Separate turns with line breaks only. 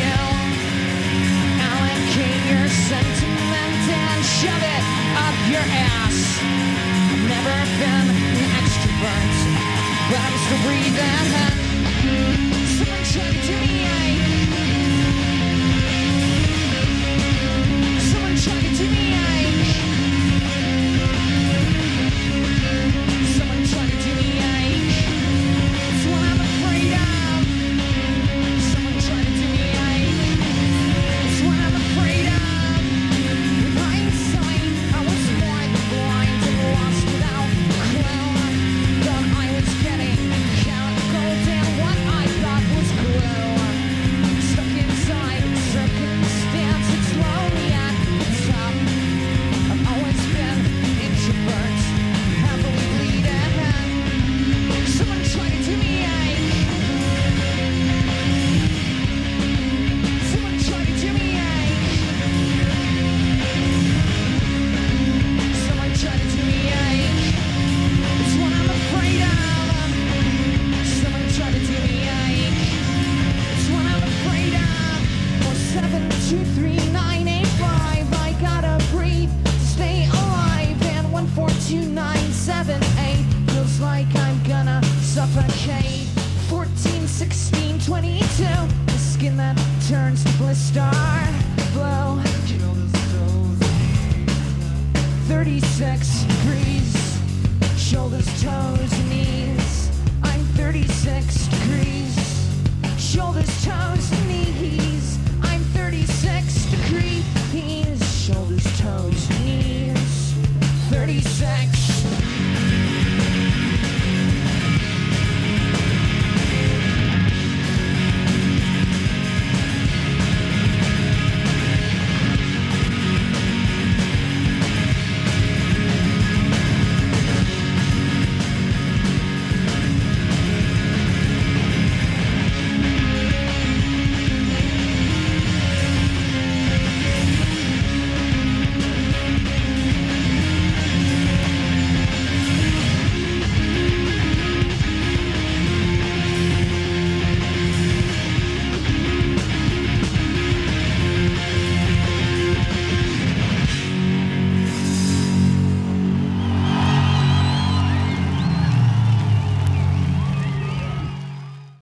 you. Allocate your sentiment and shove it up your ass. I've never been an extrovert, but I'm still breathing. Someone try to do me ache. Someone try to do me ache. Someone try to do me ache. It's what I'm afraid of. Someone try to do me ache. It's what I'm afraid of. With hindsight, I was more than blind and lost without a clue. Thought I was getting chemicals and what I thought was glue. Stuck inside circumstance, it's lonely at the top. I've always been an introvert, happily bleeding. Someone try to do me ache. Someone try to do me ache. Someone try to do me ache. It's what I'm afraid of. Someone try to do me ache. It's what I'm afraid of. 4723985. I gotta breathe to stay alive. And 1429778 feels like I'm gonna suffocate. 14, 16, 22. The skin that turns to blister blue. 36 degrees. Shoulders, toes, knees. I'm 36 degrees. Shoulders, toes, knees.